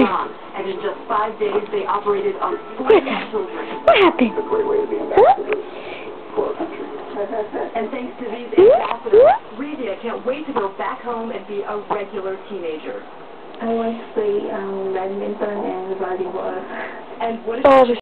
mom. And in just 5 days, they operated on 40 children. What happened? It's a great way to be ambassadors for our country. And thanks to these ambassadors, Reedy, I can't wait to go back home and be a regular teenager. I want to play badminton and volleyball. And what is